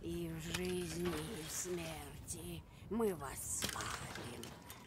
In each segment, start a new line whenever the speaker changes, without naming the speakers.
И в жизни, и в смерти мы вас славим.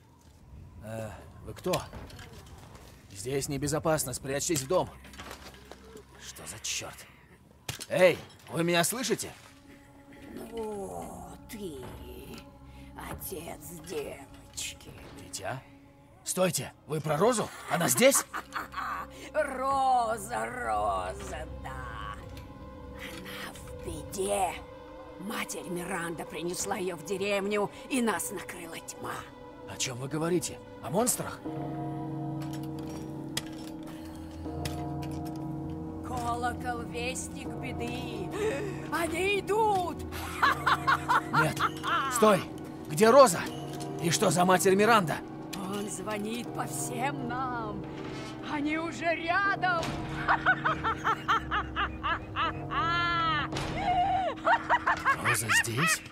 Вы кто? Здесь небезопасно, спрячьтесь в дом. Что за черт? Эй, вы меня слышите?
О, ты, отец девочки.
Дитя? Стойте, вы про Розу? Она здесь?
Роза, Роза, да. Она в беде. Матерь Миранда принесла ее в деревню, и нас накрыла тьма.
О чем вы говорите? О монстрах?
Колокол, вестник беды. Они идут.
Нет. Стой! Где Роза? И что за матерь Миранда?
Он звонит по всем нам. Они уже рядом.
Роза здесь?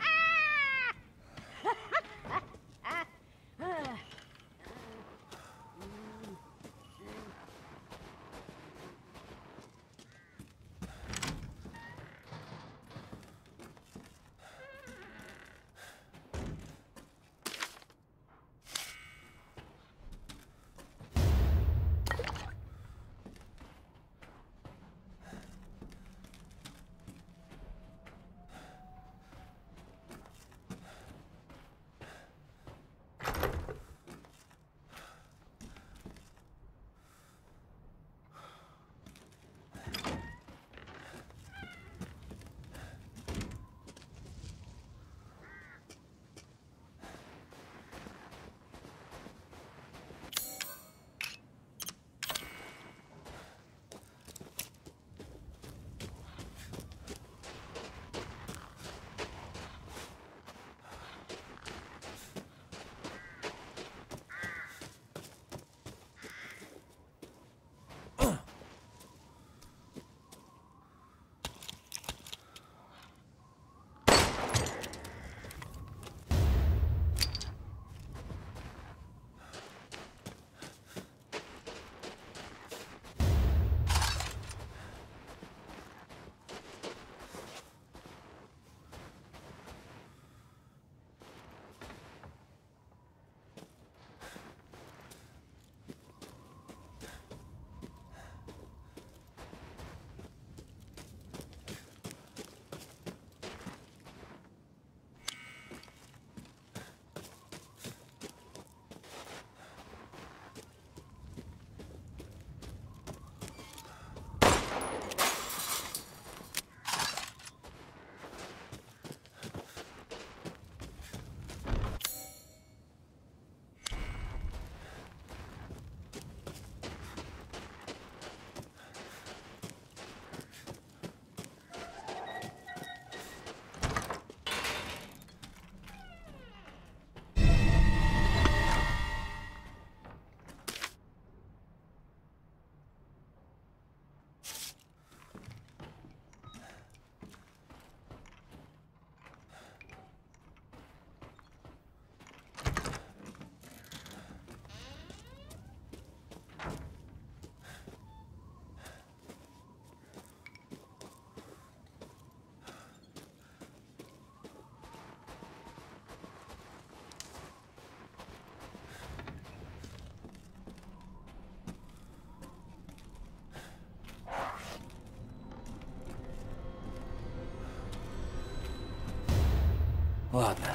Ладно.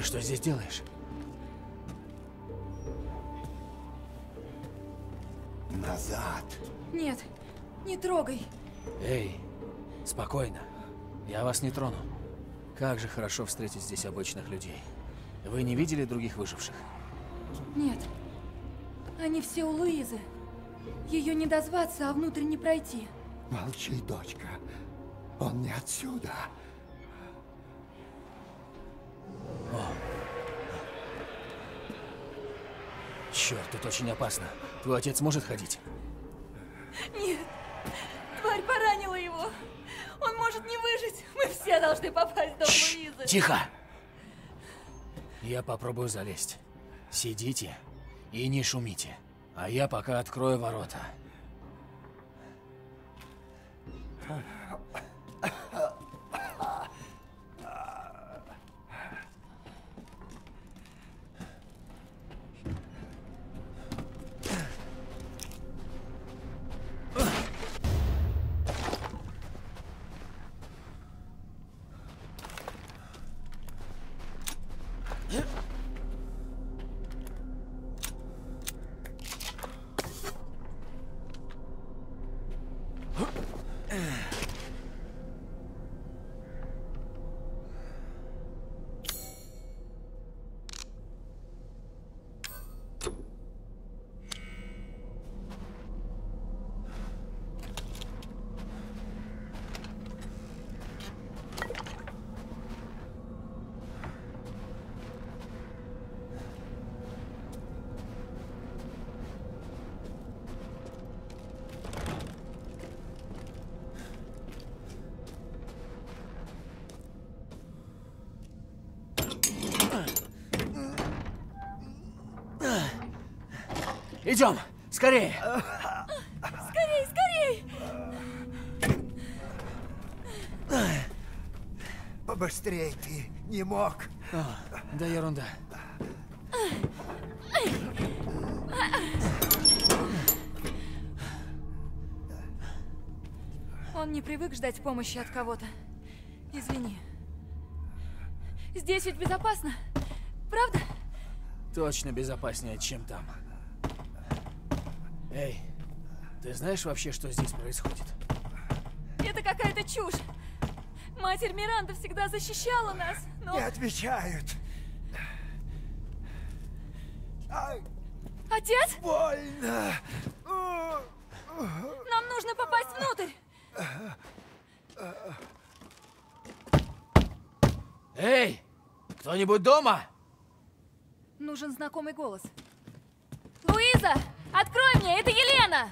что здесь делаешь?
Назад.
Нет, не трогай.
Эй, спокойно. Я вас не трону. Как же хорошо встретить здесь обычных людей. Вы не видели других выживших?
Нет. Они все у Луизы. Ее не дозваться, а внутрь не пройти.
Молчи, дочка. Он не отсюда.
Черт, тут очень опасно. Твой отец может ходить?
Нет. Тварь поранила его. Он может не выжить. Мы все должны попасть в дом Луизы.
Тихо! Я попробую залезть. Сидите и не шумите. А я пока открою ворота. Идем! Скорее!
Скорей, скорей!
Побыстрей ты не мог.
Да ерунда.
Он не привык ждать помощи от кого-то. Извини. Здесь ведь безопасно, правда?
Точно безопаснее, чем там. Эй, ты знаешь вообще, что здесь происходит?
Это какая-то чушь. Матерь Миранда всегда защищала нас, но...
Не отвечают. Ай,
Отец?
больно.
Нам нужно попасть внутрь.
Эй! Кто-нибудь дома?
Нужен знакомый голос. Луиза! Открой мне, это Елена!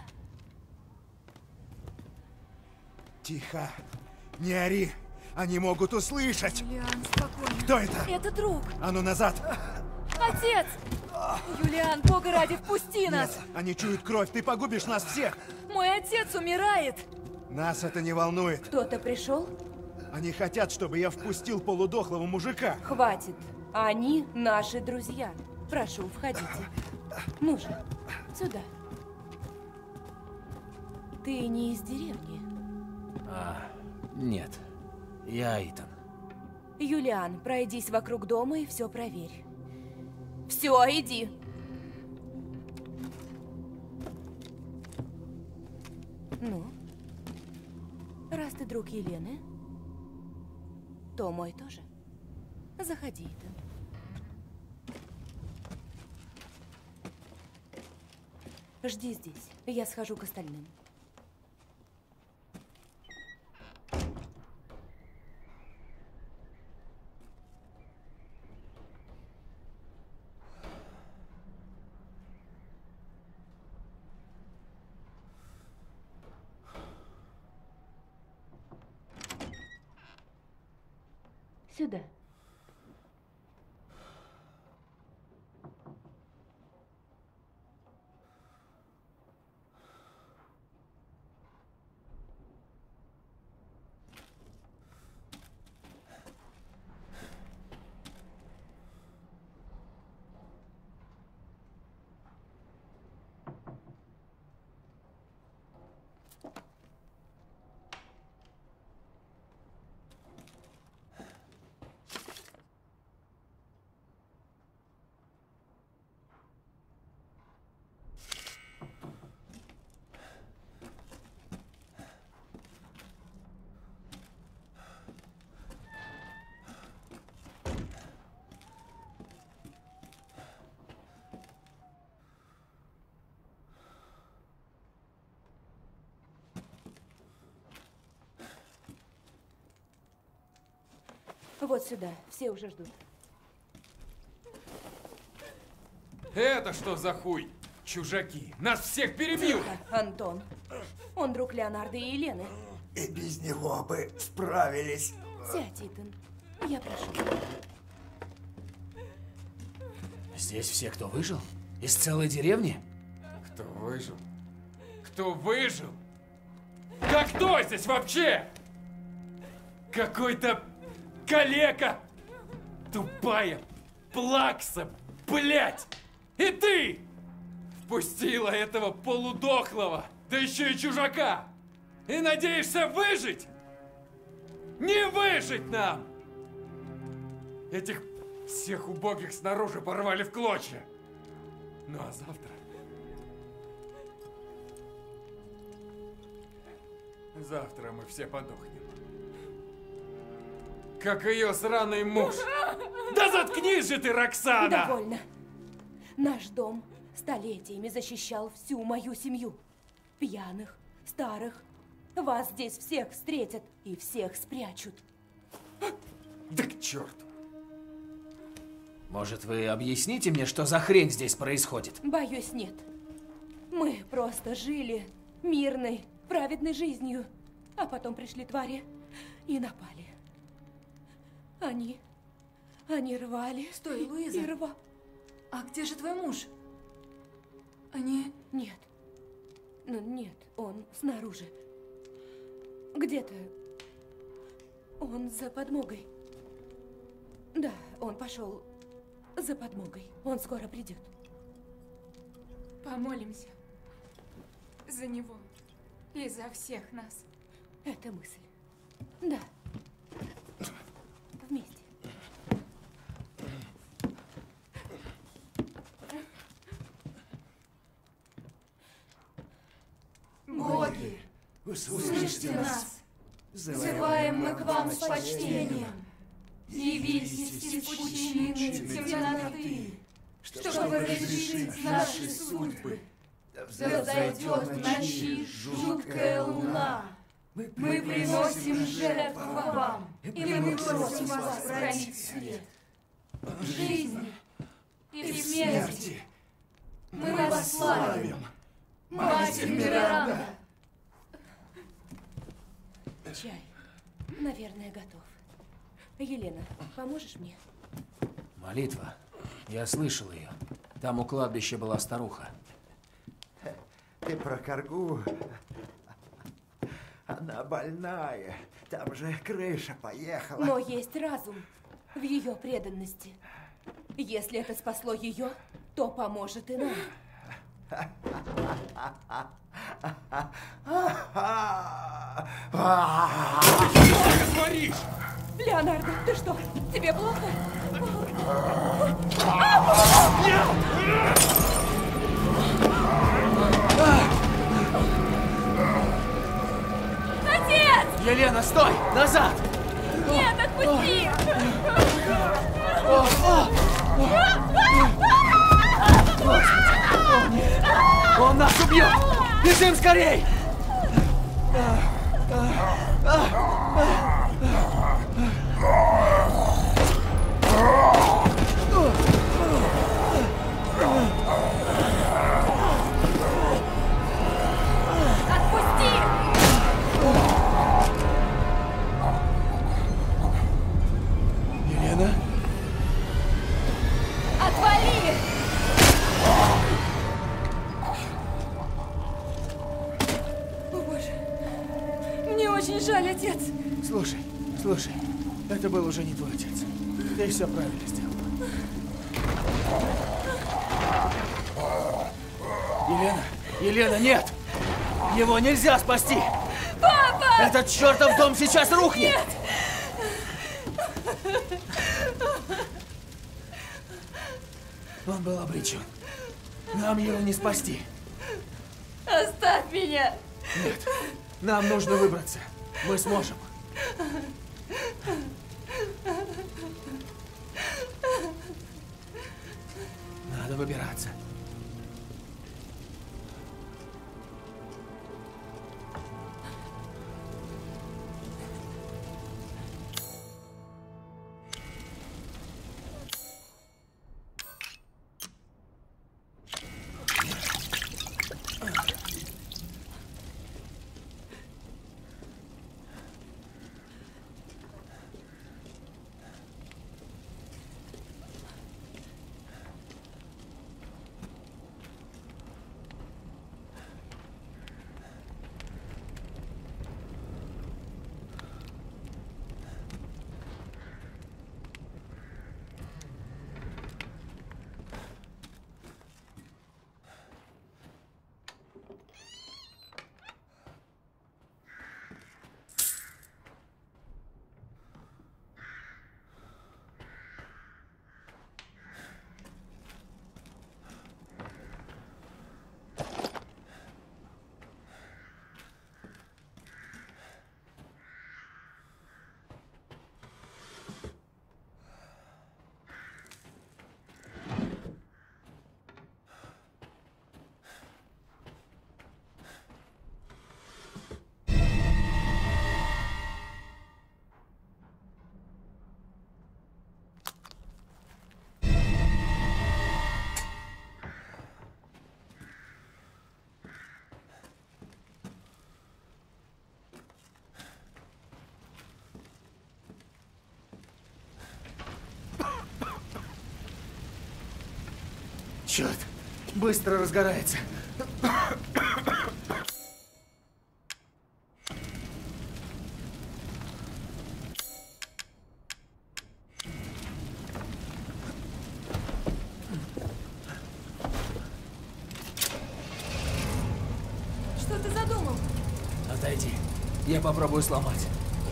Тихо. Не ори. Они могут услышать.
Юлиан, спокойно.
Кто это?
Это друг.
А ну назад.
Отец! Юлиан, Бога ради, впусти нас!
Нет, они чуют кровь. Ты погубишь нас всех.
Мой отец умирает!
Нас это не волнует.
Кто-то пришел?
Они хотят, чтобы я впустил полудохлого мужика.
Хватит. Они наши друзья. Прошу, входите. Ну же, сюда. Ты не из деревни?
Нет. Я Итан.
Юлиан, пройдись вокруг дома и все проверь. Все, иди. Ну, раз ты друг Елены, то мой тоже. Заходи, Итан. Жди здесь. Я схожу к остальным. Сюда. Вот сюда, все уже ждут.
Это что за хуй? Чужаки, нас всех перебил!
Тихо, Антон. Он друг Леонардо и Елены.
И без него бы справились.
Сядь, Итан. Я прошу.
Здесь все, кто выжил? Из целой деревни?
Кто выжил? Кто выжил? Да кто здесь вообще? Какой-то калека! Тупая плакса, блять! И ты! Впустила этого полудохлого, да еще и чужака! И надеешься выжить? Не выжить нам! Этих всех убогих снаружи порвали в клочья. Ну а завтра... Завтра мы все подохнем. Как ее сраный муж. Да заткнись же ты, Роксана!
Довольно. Наш дом столетиями защищал всю мою семью. Пьяных, старых. Вас здесь всех встретят и всех спрячут.
Да к черту!
Может, вы объясните мне, что за хрень здесь происходит?
Боюсь, нет. Мы просто жили мирной, праведной жизнью. А потом пришли твари и напали. Они рвали.
Стой, Луиза.
И рвали.
А где же твой муж? Они...
Нет. Ну, нет, он снаружи. Где-то. Он за подмогой. Да, он пошел за подмогой. Он скоро придет.
Помолимся за него и за всех нас.
Это мысль. Да. Вместе.
Боги,
Услышьте
нас! Взываем мы к вам с почтением. Явитесь из пучины темноты, чтобы разрешить наши судьбы. Да взойдет в ночи жуткая луна. Мы приносим жертву вам, и мы просим вас хранить свет. В жизни и в смерти мы вас славим. Матерь Миранда!
Чай. Наверное, готов. Елена, поможешь мне?
Молитва. Я слышал ее. Там у кладбища была старуха.
Ты про коргу? Она больная. Там же крыша поехала.
Но есть разум в ее преданности. Если это спасло ее, то поможет и нам.
Что ты творишь?
Леонардо, ты что? Тебе плохо?
Отец!
Елена, стой! Назад!
Нет, отпусти!
Он нас убьет! Бежим скорей!
Отпусти!
Елена?
Отвали! О, Боже. Мне очень жаль, отец.
Слушай, это был уже не твой отец. Ты все правильно сделал. Елена, нет! Его нельзя спасти!
Папа!
Этот чертов дом сейчас рухнет!
Нет!
Он был обречен. Нам его не спасти.
Оставь меня!
Нет, нам нужно выбраться. Мы сможем. Надо выбираться. Черт, быстро разгорается.
Что ты задумал?
Отойди. Я попробую сломать.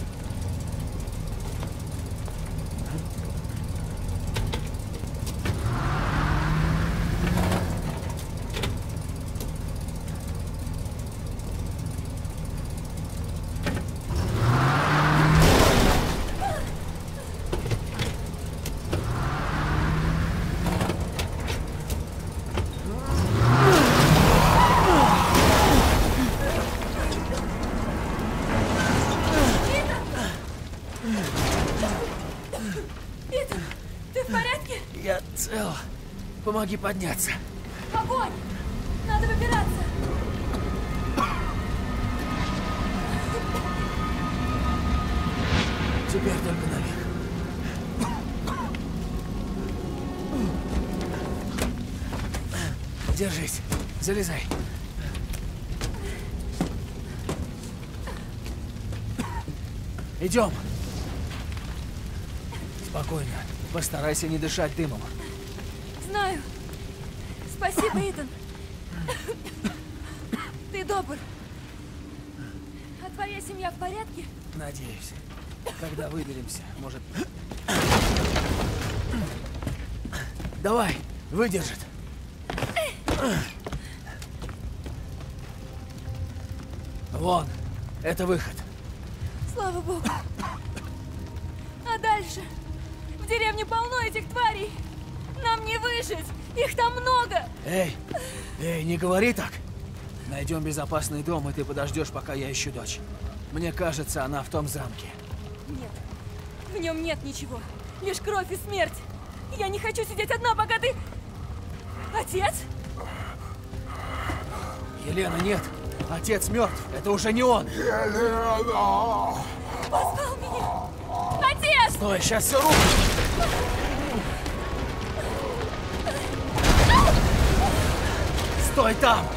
Итан, ты в порядке?
Я цел. Помоги подняться.
Огонь! Надо выбираться!
Теперь только наверх. Держись. Залезай. Идем. Спокойно. Постарайся не дышать дымом.
Знаю. Спасибо, Итан. Ты добр. А твоя семья в порядке?
Надеюсь. Когда выберемся, может... Давай, выдержит. Вон, это выход.
Слава богу. А дальше? В деревне полно этих тварей. Нам не выжить. Их там много.
Эй, не говори так. Найдем безопасный дом, и ты подождешь, пока я ищу дочь. Мне кажется, она в том замке.
Нет, в нем нет ничего. Лишь кровь и смерть. Я не хочу сидеть одна, пока ты... Отец?
Елена, нет. Отец мертв. Это уже не он.
Позвал меня. Отец!
Стой, сейчас все рухнет. Стой там!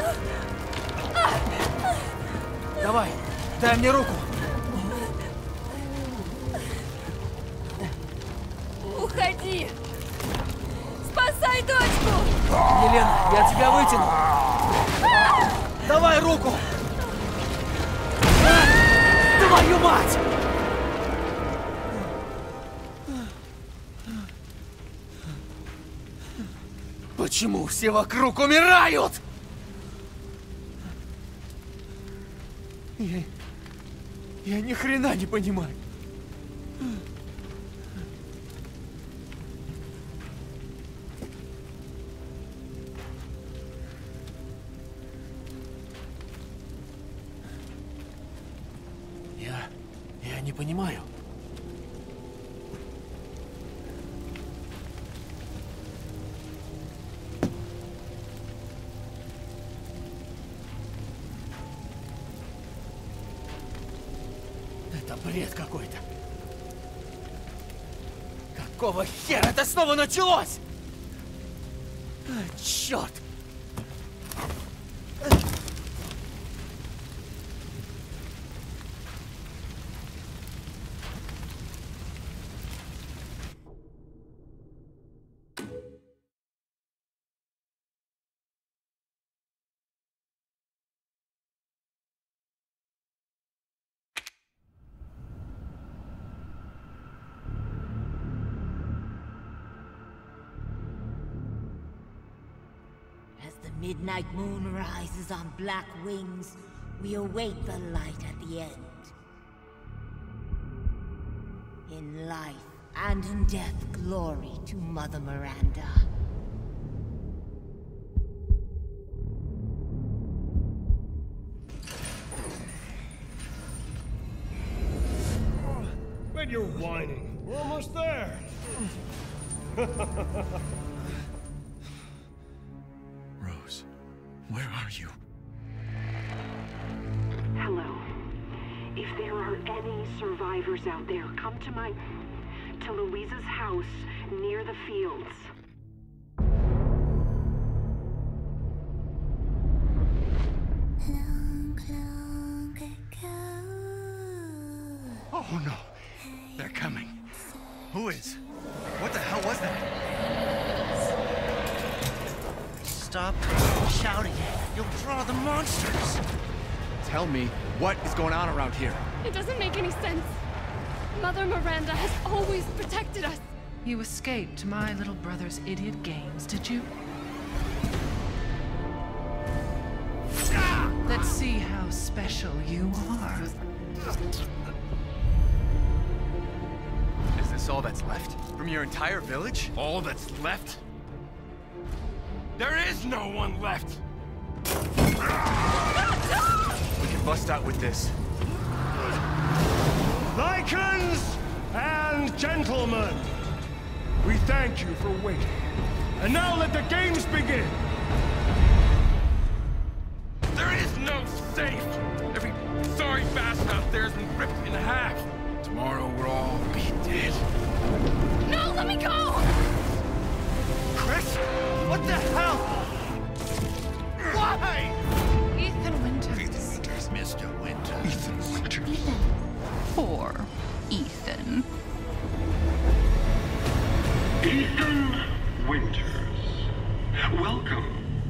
Давай, дай мне руку.
Уходи! Спасай дочку!
Елена, я тебя вытяну. Давай руку. Твою мать! Почему все вокруг умирают? Я ни хрена не понимаю. Я не понимаю. Это бред какой-то. Какого хера это снова началось? Черт!
As the midnight moon rises on black wings, we await the light at the end. In life and in death, glory to Mother Miranda.
When you're whining, we're almost there.
Rose, where are you?
Hello. If there are any survivors out there, come to Louisa's house near the fields.
Oh no, they're coming. Who is? What the hell was that? Stop shouting. You'll draw the monsters.
Tell me, what is going on around here?
It doesn't make any sense. Mother Miranda has always protected us.
You escaped my little brother's idiot games, did you? Let's see how special you are.
Is this all that's left? From your entire village?
All that's left? There is no one left!
We can bust out with this.
Lycans and gentlemen, we thank you for waiting. And now let the games begin!
There is no safe! Every sorry bastard out there has been ripped in half. Tomorrow we'll all be dead.
No, let me go!
Chris? What the hell? Why?
Ethan Winters.
Ethan Winters. Mr. Winters. Ethan Winters.
Ethan. Poor Ethan.
Ethan Winters. Welcome.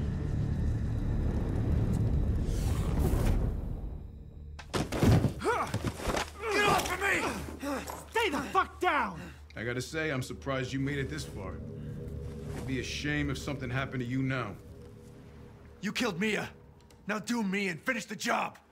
Get off of me!
Stay the fuck down!
I gotta say, I'm surprised you made it this far. It'd be a shame if something happened to you now.
You killed Mia. Now do me and finish the job.